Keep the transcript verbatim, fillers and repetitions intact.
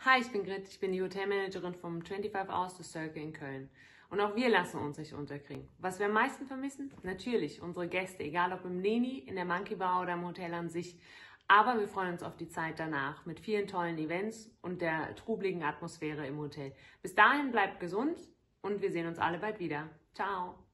Hi, ich bin Grit, ich bin die Hotelmanagerin vom fünfundzwanzig Hours to Circle in Köln. Und auch wir lassen uns nicht unterkriegen. Was wir am meisten vermissen? Natürlich unsere Gäste, egal ob im Neni, in der Monkey Bar oder im Hotel an sich. Aber wir freuen uns auf die Zeit danach mit vielen tollen Events und der trubeligen Atmosphäre im Hotel. Bis dahin bleibt gesund und wir sehen uns alle bald wieder. Ciao!